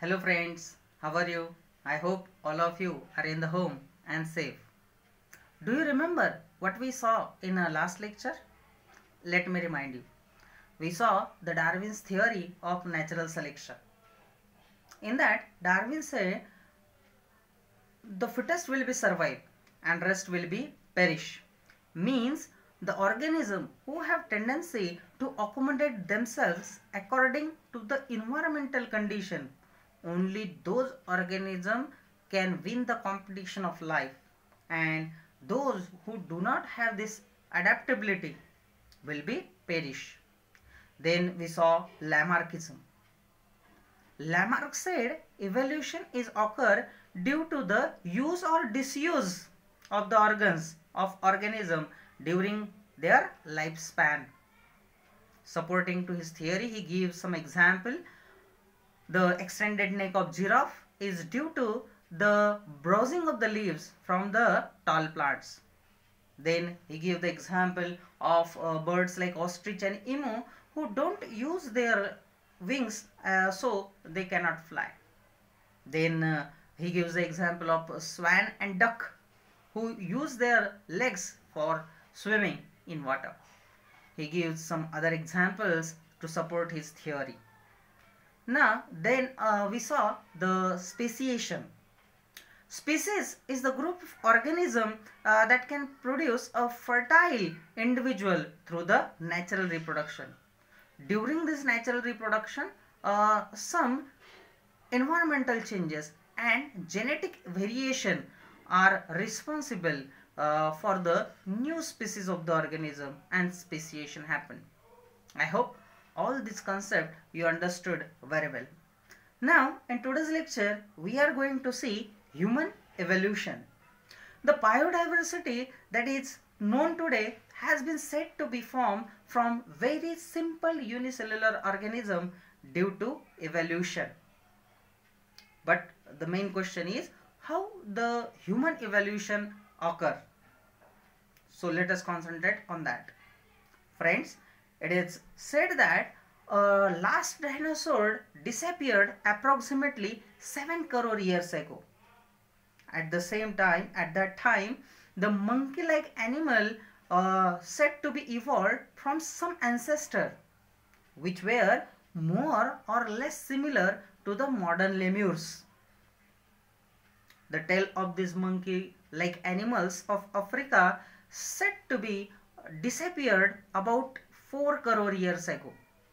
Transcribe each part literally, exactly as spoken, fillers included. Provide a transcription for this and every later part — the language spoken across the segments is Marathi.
Hello friends, how are you? I hope all of you are in the home and safe. Do you remember what we saw in our last lecture? Let me remind you. We saw the Darwin's theory of natural selection. In that, Darwin said the fittest will be survive and rest will be perish. Means the organism who have tendency to accommodate themselves according to the environmental condition, only those organisms can win the competition of life, and those who do not have this adaptability will be perish. Then we saw Lamarckism. Lamarck said evolution is occur due to the use or disuse of the organs of organism during their lifespan. Supporting to his theory, he gives some example. The extended neck of giraffe is due to the browsing of the leaves from the tall plants. Then he gives the example of uh, birds like ostrich and emu who don't use their wings, uh, so they cannot fly. Then uh, he gives the example of swan and duck who use their legs for swimming in water. He gives some other examples to support his theory. Now then uh, we saw the speciation. Species is the group of organism uh, that can produce a fertile individual through the natural reproduction. During this natural reproduction, uh, some environmental changes and genetic variation are responsible uh, for the new species of the organism and speciation happen. I hope all this concept you understood very well. Now in today's lecture we are going to see human evolution. The biodiversity that is known today has been said to be formed from very simple unicellular organism due to evolution. But the main question is how the human evolution occur. So let us concentrate on that. Friends, it is said that uh, last dinosaur disappeared approximately seven crore years ago. At the same time, at that time, the monkey-like animal uh, said to be evolved from some ancestor which were more or less similar to the modern lemurs. The tail of these monkey-like animals of Africa said to be disappeared about four crore years ago.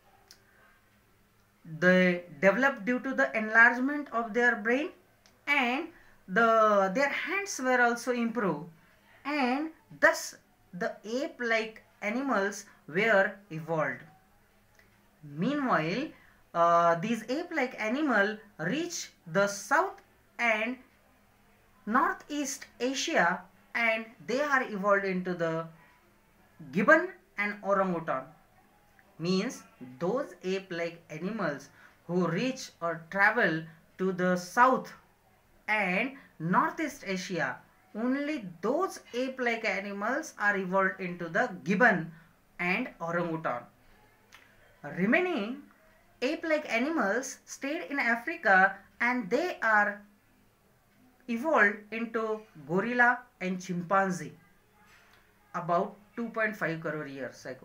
They developed due to the enlargement of their brain, and the their hands were also improved, and thus the ape-like animals were evolved. Meanwhile, uh, these ape-like animals reached the South and Northeast Asia, and they are evolved into the gibbon and orangutan. Means those ape-like animals who reach or travel to the South and Northeast Asia, only those ape-like animals are evolved into the gibbon and orangutan. Remaining ape-like animals stayed in Africa, and they are evolved into gorilla and chimpanzee about two point five crore years ago.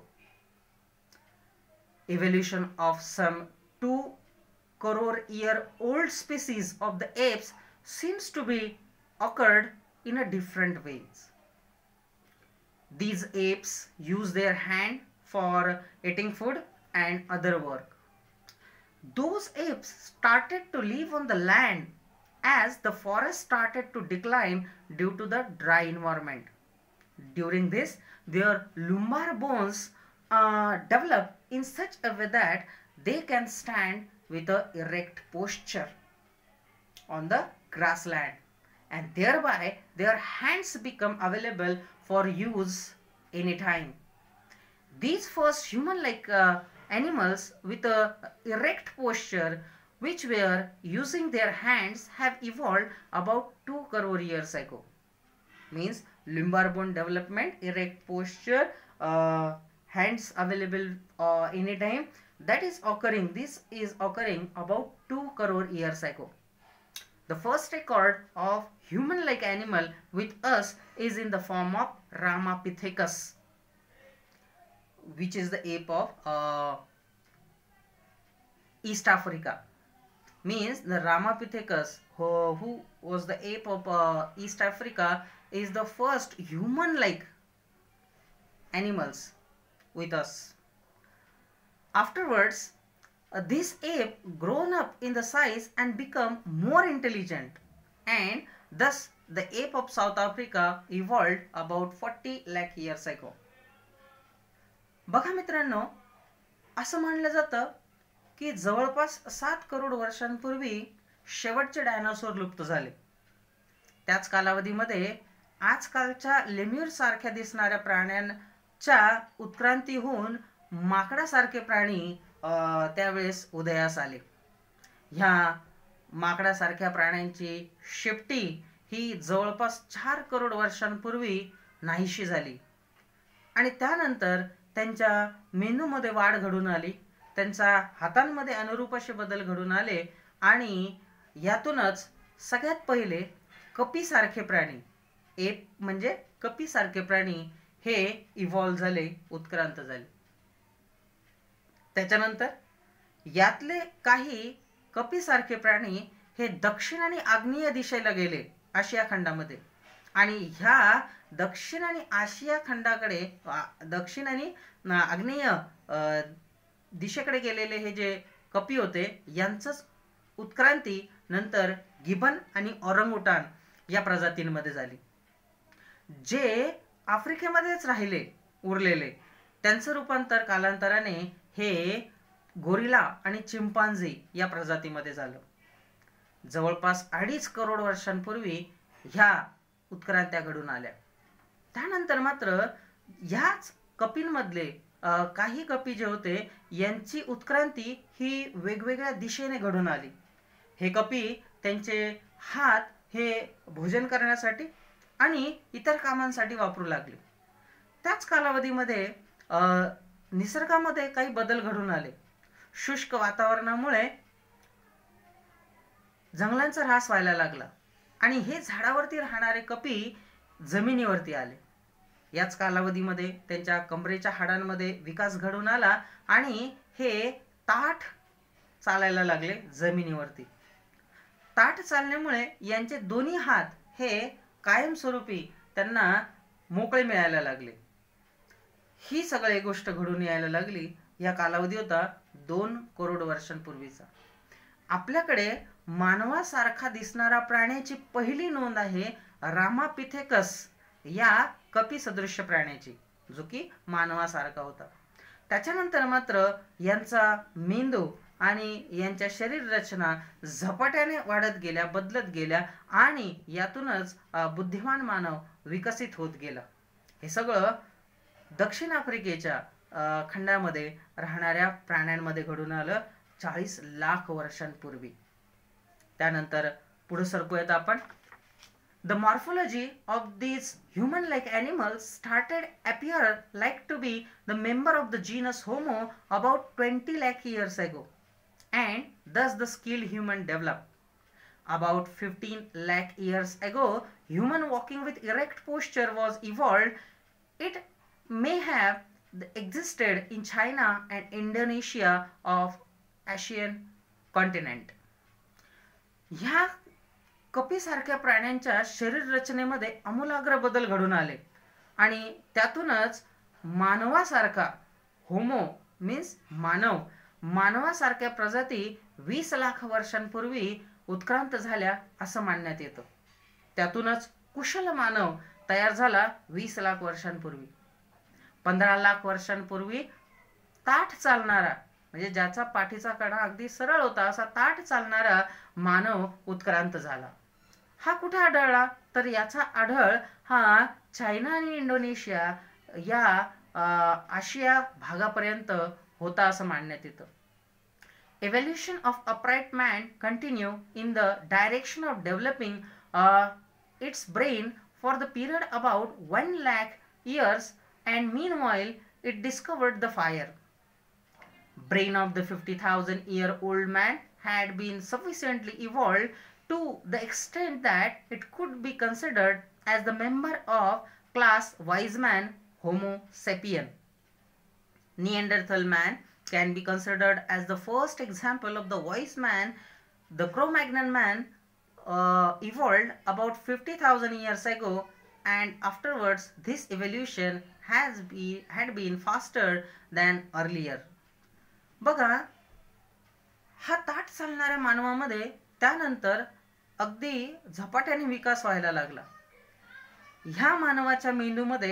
Evolution of some two crore year old species of the apes seems to be occurred in a different ways. These apes use their hand for eating food and other work. Those apes started to live on the land as the forest started to decline due to the dry environment. During this, their lumbar bones uh, develop in such a way that they can stand with a erect posture on the grassland, and thereby their hands become available for use anytime. These first human-like uh, animals with a erect posture which were using their hands have evolved about two crore years ago. Means lumbar bone development, erect posture, uh, hands available uh, anytime. that is occurring, this is occurring about two crore years ago. The first record of human-like animal with us is in the form of Ramapithecus, which is the ape of uh, East Africa. Means the Ramapithecus, who, who was the ape of uh, East Africa, is the first human-like animals with us. Afterwards, uh, this ape grown up in the size and become more intelligent, and thus the ape of South Africa evolved about forty lakh years ago. बघा मित्रांनो, असं मानलं जातं की जवळपास सात करोड वर्षांपूर्वी शेवटचे डायनासोर लुप्त झाले. त्याच कालावधीमध्ये आजकालच्या लेम्युर सारख्या दिसणाऱ्या प्राण्यांच्या उत्क्रांती होऊन माकडासारखे प्राणी त्यावेळेस उदयास आले. ह्या माकडासारख्या प्राण्यांची शेपटी ही जवळपास चार करोड वर्षांपूर्वी नाहीशी झाली आणि त्यानंतर त्यांच्या मेंदूमध्ये वाढ घडून आली, त्यांच्या हातांमध्ये अनुरूप असे बदल घडून आले आणि यातूनच सगळ्यात पहिले कपीसारखे प्राणी, एप म्हणजे कपीसारखे प्राणी हे इव्हॉल्व झाले, उत्क्रांत झाले. त्याच्यानंतर यातले काही कपीसारखे प्राणी हे दक्षिण आणि आग्नेय दिशेला गेले आशिया खंडामध्ये, आणि ह्या दक्षिण आणि आशिया खंडाकडे, दक्षिण आणि आग्नेय दिशेकडे गेलेले हे जे कपी होते यांचंच उत्क्रांती नंतर गिबन आणि ओरंगुटान या प्रजातींमध्ये झाली. जे आफ्रिकेमध्येच राहिले उरलेले त्यांचं रूपांतर कालांतराने हे गोरिला आणि चिंपांझी या प्रजातीमध्ये झालं. जवळपास अडीच करोड वर्षांपूर्वी ह्या उत्क्रांत्या घडून आल्या. त्यानंतर मात्र ह्याच कपींमधले काही कपी जे होते यांची उत्क्रांती ही वेगवेगळ्या दिशेने घडून आली. हे कपी त्यांचे हात हे भोजन करण्यासाठी आणि इतर कामांसाठी वापरू लागले. त्याच कालावधीमध्ये निसर्गामध्ये काही बदल घडून आले. शुष्क वातावरणामुळे जंगलांचा ऱ्हास व्हायला लागला आणि हे झाडावरती राहणारे कपी जमिनीवरती आले. याच कालावधीमध्ये त्यांच्या कमरेच्या हाडांमध्ये विकास घडून आला आणि हे ताठ चालायला लागले जमिनीवरती. ताठ चालण्यामुळे यांचे दोन्ही हात हे कायमस्वरूपी त्यांना मोकळे मिळायला लागले. ही सगळी गोष्ट घडून यायला लागली. या कालावधी होता दोन करोड वर्षांपूर्वीचा. आपल्याकडे मानवासारखा दिसणारा प्राण्याची पहिली नोंद आहे रामापिथेकस या कपी सदृश्य प्राण्याची, जो की मानवासारखा होता. त्याच्यानंतर मात्र यांचा मेंदू आणि यांच्या शरीर रचना झपाट्याने वाढत गेल्या, बदलत गेल्या आणि यातूनच बुद्धिमान मानव विकसित होत गेला. हे सगळं दक्षिण आफ्रिकेच्या खंडामध्ये राहणाऱ्या प्राण्यांमध्ये घडून आलं चाळीस लाख वर्षांपूर्वी. त्यानंतर पुढे सरकूयात आपण. The morphology of these human-like animals started appear like to be the member of the genus Homo about twenty lakh years ago, and thus the skilled human developed. About fifteen lakh years ago, human walking with erect posture was evolved. It may have existed in China and Indonesia of Asian continent. ह्या कपीसारख्या प्राण्यांच्या शरीर रचनेमध्ये आमूलाग्र बदल घडून आले आणि त्यातूनच मानवासारखा, होमो मीन्स मानव, मानवासारख्या प्रजाती वीस लाख वर्षांपूर्वी उत्क्रांत झाल्या असं मानण्यात येतं. त्यातूनच कुशल मानव तयार झाला वीस लाख वर्षांपूर्वी. पंधरा लाख वर्षांपूर्वी ताठ चालणारा, म्हणजे ज्याचा पाठीचा कणा अगदी सरळ होता असा ताठ चालणारा मानव उत्क्रांत झाला. हा कुठे आढळला तर याचा आढळ हा चायना आणि इंडोनेशिया या आशिया भागापर्यंत होता असं मानण्यात येतं. Evolution of upright man continue in the direction of developing uh, its brain for the period about one lakh years, and meanwhile it discovered the fire. brain of the fifty thousand year old man had been sufficiently evolved to the extent that it could be considered as the member of class wise man Homo sapien. Neanderthal man can be considered as the first example of the wise man. The Cro-Magnon man uh, evolved about fifty thousand years ago, and afterwards this evolution has been had been faster than earlier. बघा, हा ताठ चालणाऱ्या मानवामध्ये त्यानंतर अगदी झपाट्याने विकास व्हायला लागला. ह्या मानवाच्या मेंदूमध्ये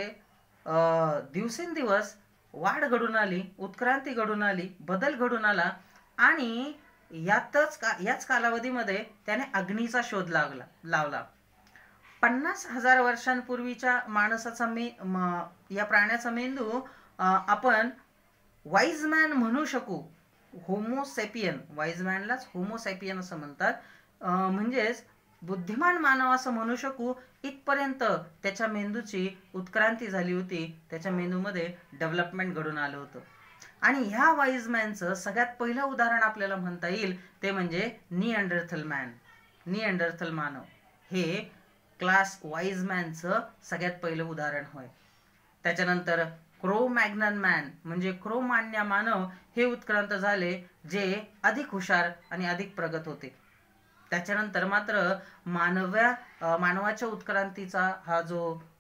दिवसेंदिवस वाढ घडून आली, उत्क्रांती घडून आली, बदल घडून आला आणि यातच का याच कालावधीमध्ये त्याने अग्नीचा शोध लागला लावला. पन्नास हजार वर्षांपूर्वीच्या माणसाचा मे या प्राण्याचा मेंदू आपण वाईज मॅन म्हणू शकू. होमो सॅपियन, वाईज मॅनलाच होमो सॅपियन असं म्हणतात, म्हणजेच बुद्धिमान मानव असं म्हणू शकू. इथपर्यंत त्याच्या मेंदूची उत्क्रांती झाली होती, त्याच्या मेंदूमध्ये डेव्हलपमेंट घडून आलं होतं. आणि ह्या वाईज मॅनचं सगळ्यात पहिलं उदाहरण आपल्याला म्हणता येईल ते म्हणजे निअँडरथल मॅन. निअँडरथल मानव हे क्लास वाईज मॅनचं सगळ्यात पहिलं उदाहरण होय. त्याच्यानंतर क्रो मॅग्नन मॅन म्हणजे क्रो मान्य मानव हे उत्क्रांत झाले, जे अधिक हुशार आणि अधिक प्रगत होते. त्याच्यानंतर मात्र मानव्या मानवाच्या उत्क्रांतीचा हा जो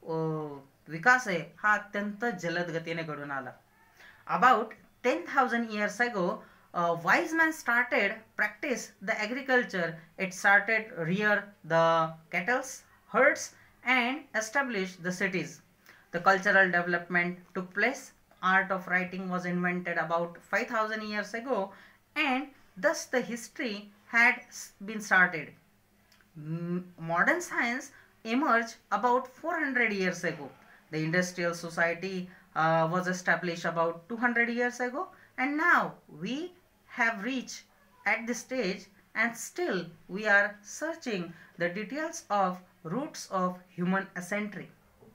विकास आहे हा अत्यंत जलद गतीने घडून आला. About ten thousand years ago, a wise man started practice the agriculture. It started rear the cattle, herds, and establish the cities. The cultural development took place. Art of writing was invented about five thousand years ago, and thus the history had been started. Modern science emerged about four hundred years ago. The industrial society uh, was established about two hundred years ago, and now we have reached at this stage, and still we are searching the details of roots of human ancestry.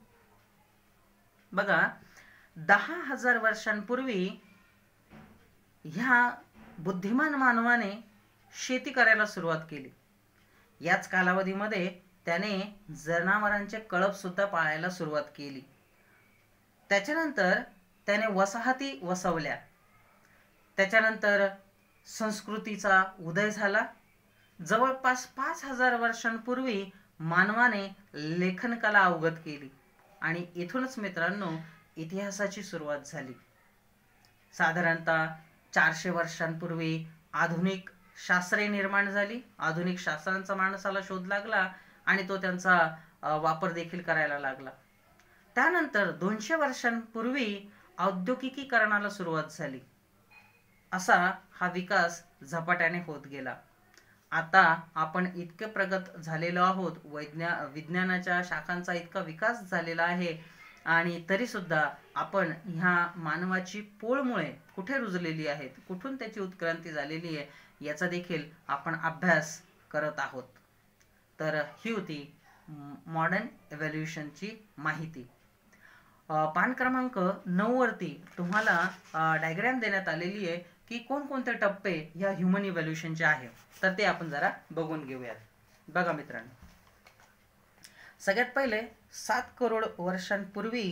बघा, दहा हजार वर्षांपूर्वी ह्या बुद्धिमान मानवाने शेती करायला सुरुवात केली. याच कालावधीमध्ये त्याने जनावरांचे कळप सुद्धा पाळायला सुरुवात केली. त्याच्यानंतर त्याने वसाहती वसवल्या. त्याच्यानंतर संस्कृतीचा उदय झाला. जवळपास पाच हजार वर्षांपूर्वी मानवाने लेखन कला अवगत केली आणि इथूनच मित्रांनो इतिहासाची सुरुवात झाली. साधारणतः चारशे वर्षांपूर्वी आधुनिक शास्त्रे निर्माण झाली. आधुनिक शास्त्रांचा माणसाला शोध लागला आणि तो त्यांचा वापर देखील करायला लागला. त्यानंतर दोनशे वर्षांपूर्वी औद्योगिकीकरणाला सुरुवात झाली. असा हा विकास झपाट्याने होत गेला. आता आपण इतके प्रगत झालेलो आहोत, वैज्ञा विज्ञानाच्या शाखांचा इतका विकास झालेला आहे आणि तरी सुद्धा आपण ह्या मानवाची पोळमुळे कुठे रुजलेली आहेत, कुठून त्याची उत्क्रांती झालेली आहे याचा देखील आपण अभ्यास करत आहोत. तर ही होती मॉडर्न इव्होल्यूशनची माहिती. पान क्रमांक नऊ वरती तुम्हाला डायग्राम देण्यात आलेली आहे की कोणकोणते टप्पे या ह्युमन इव्होल्यूशनचे आहे, तर ते आपण जरा बघून घेऊयात. बघा मित्रांनो, सगळ्यात पहिले सात करोड वर्षांपूर्वी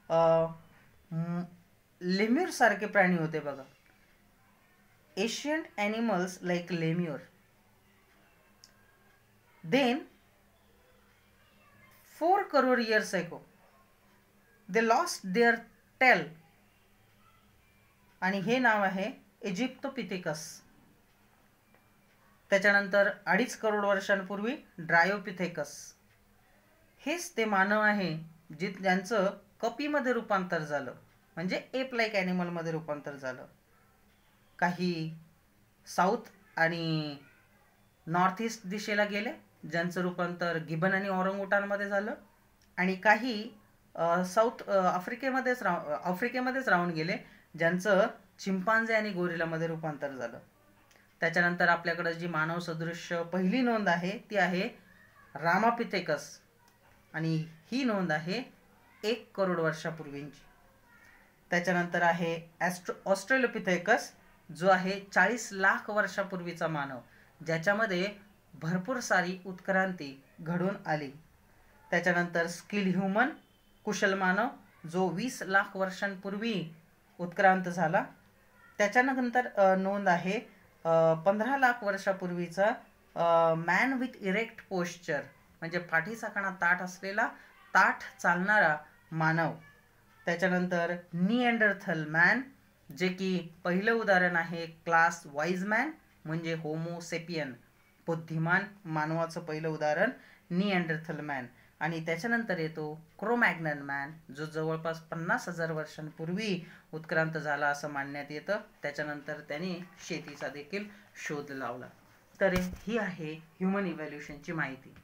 लेम्युर सारखे प्राणी होते. बघा, ancient animals like lemur. Then four crore years ago they lost their tail आणि हे नाव आहे इजिप्तोपिथेकस. त्याच्यानंतर अडीच करोड वर्षांपूर्वी ड्रायोपिथेकस. हेच ते मानव आहे जे त्यांचं कपीमध्ये रूपांतर झालं, म्हणजे एप लाईक ॲनिमल मध्ये रूपांतर झालं. काही साऊथ आणि नॉर्थ ईस्ट दिशेला गेले, ज्यांचं रूपांतर गिबन आणि ओरंगुटानमध्ये झालं, आणि काही साऊथ आफ्रिकेमध्येच राहून आफ्रिकेमध्येच राहून गेले, ज्यांचं चिंपांझे आणि गोरिलामध्ये रूपांतर झालं. त्याच्यानंतर आपल्याकडे जी मानव सदृश्य पहिली नोंद आहे ती आहे रामापिथेकस आणि ही नोंद आहे एक करोड वर्षापूर्वींची. त्याच्यानंतर आहे ॲस्ट्रो ऑस्ट्रेलोपिथेकस जो आहे चाळीस लाख वर्षापूर्वीचा मानव, ज्याच्यामध्ये भरपूर सारी उत्क्रांती घडून आली. त्याच्यानंतर स्किल ह्युमन, कुशल मानव, जो वीस लाख वर्षांपूर्वी उत्क्रांत झाला. त्याच्यानंतर नोंद आहे पंधरा लाख वर्षापूर्वीचा मॅन विथ इरेक्ट पोश्चर, म्हणजे पाठीचा कणा ताठ असलेला ताठ चालणारा मानव. त्याच्यानंतर निएंडरथल मॅन, जे की पहिलं उदाहरण आहे क्लास वाईज मॅन म्हणजे होमोसेपियन, बुद्धिमान मानवाचं पहिलं उदाहरण निएंडरथल मॅन. आणि त्याच्यानंतर येतो क्रोमॅग्नन मॅन, जो जवळपास पन्नास हजार वर्षांपूर्वी उत्क्रांत झाला असं मानण्यात येतं. त्याच्यानंतर त्याने शेतीचा देखील शोध लावला. तर ही आहे ह्युमन इव्हॅल्युशनची माहिती.